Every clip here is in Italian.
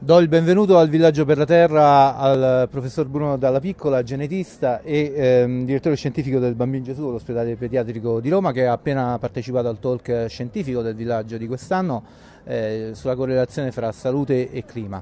Do il benvenuto al Villaggio per la Terra al professor Bruno Dalla Piccola, genetista e direttore scientifico del Bambino Gesù all'ospedale pediatrico di Roma, che ha appena partecipato al talk scientifico del villaggio di quest'anno sulla correlazione fra salute e clima.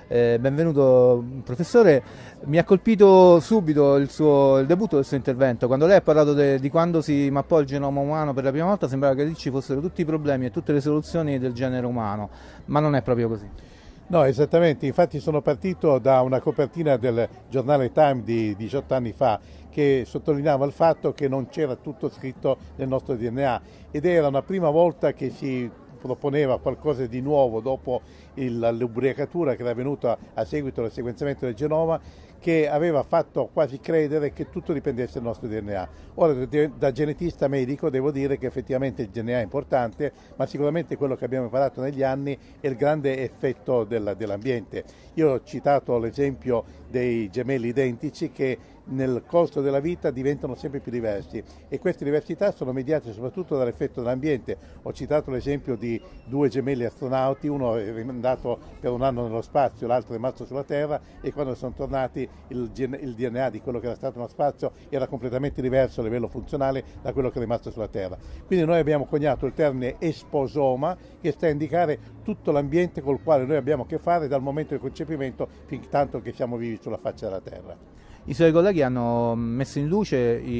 Benvenuto professore, mi ha colpito subito il debutto del suo intervento. Quando lei ha parlato di quando si mappò il genoma umano per la prima volta, sembrava che lì ci fossero tutti i problemi e tutte le soluzioni del genere umano, ma non è proprio così. No, esattamente, infatti sono partito da una copertina del giornale Time di 18 anni fa che sottolineava il fatto che non c'era tutto scritto nel nostro DNA ed era una prima volta che si proponeva qualcosa di nuovo dopo l'ubriacatura che era venuta a seguito del sequenziamento del genoma, che aveva fatto quasi credere che tutto dipendesse dal nostro DNA. Ora, da genetista medico devo dire che effettivamente il DNA è importante, ma sicuramente quello che abbiamo imparato negli anni è il grande effetto dell'ambiente. Io ho citato l'esempio dei gemelli identici che nel corso della vita diventano sempre più diversi e queste diversità sono mediate soprattutto dall'effetto dell'ambiente. Ho citato l'esempio di due gemelli astronauti, uno è andato per un anno nello spazio, l'altro è rimasto sulla Terra, e quando sono tornati il DNA di quello che era stato nello spazio era completamente diverso a livello funzionale da quello che è rimasto sulla Terra. Quindi noi abbiamo coniato il termine esposoma, che sta a indicare tutto l'ambiente col quale noi abbiamo a che fare dal momento del concepimento fin tanto che siamo vivi sulla faccia della Terra. I suoi colleghi hanno messo in luce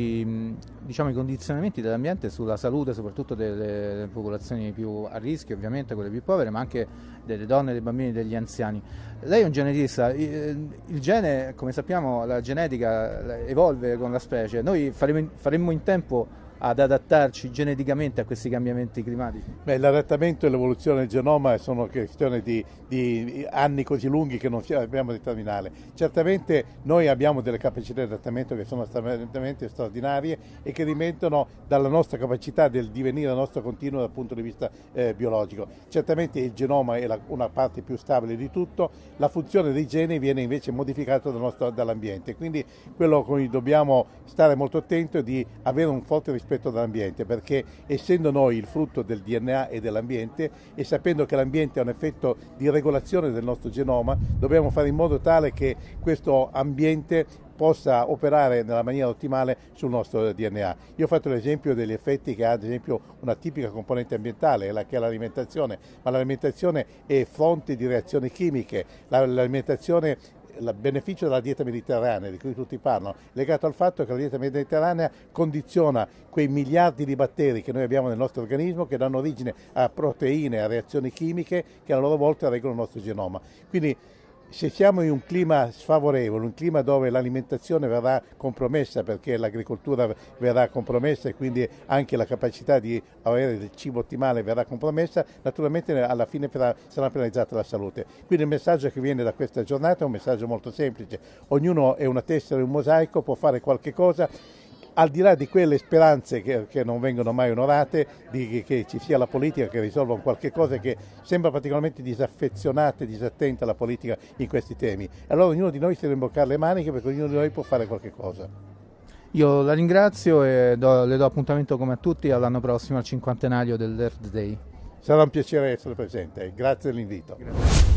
i condizionamenti dell'ambiente sulla salute, soprattutto delle popolazioni più a rischio, ovviamente quelle più povere, ma anche delle donne, dei bambini e degli anziani. Lei è un genetista, il gene, come sappiamo, la genetica evolve con la specie. Noi faremmo in tempo ad adattarci geneticamente a questi cambiamenti climatici? Beh, l'adattamento e l'evoluzione del genoma sono questioni di anni così lunghi che non abbiamo di terminale. Certamente noi abbiamo delle capacità di adattamento che sono assolutamente straordinarie e che dipendono dalla nostra capacità del divenire nostro continuo dal punto di vista biologico. Certamente il genoma è una parte più stabile di tutto, la funzione dei geni viene invece modificata dall'ambiente, quindi quello a cui dobbiamo stare molto attenti è di avere un forte rispetto dell'ambiente, perché essendo noi il frutto del DNA e dell'ambiente e sapendo che l'ambiente ha un effetto di regolazione del nostro genoma, dobbiamo fare in modo tale che questo ambiente possa operare nella maniera ottimale sul nostro DNA. Io ho fatto l'esempio degli effetti che ha ad esempio una tipica componente ambientale, che è l'alimentazione, ma l'alimentazione è fonte di reazioni chimiche, l'alimentazione. Il beneficio della dieta mediterranea, di cui tutti parlano, legato al fatto che la dieta mediterranea condiziona quei miliardi di batteri che noi abbiamo nel nostro organismo, che danno origine a proteine, a reazioni chimiche che a loro volta regolano il nostro genoma. Quindi se siamo in un clima sfavorevole, un clima dove l'alimentazione verrà compromessa perché l'agricoltura verrà compromessa e quindi anche la capacità di avere del cibo ottimale verrà compromessa, naturalmente alla fine sarà penalizzata la salute. Quindi il messaggio che viene da questa giornata è un messaggio molto semplice: ognuno è una tessera, un mosaico, può fare qualche cosa. Al di là di quelle speranze che non vengono mai onorate, che ci sia la politica che risolva qualche cosa che sembra particolarmente disaffezionata e disattenta alla politica in questi temi. Allora ognuno di noi si deve imboccare le maniche, perché ognuno di noi può fare qualche cosa. Io la ringrazio e le do appuntamento come a tutti all'anno prossimo al 50° del Earth Day. Sarà un piacere essere presente, grazie dell'invito.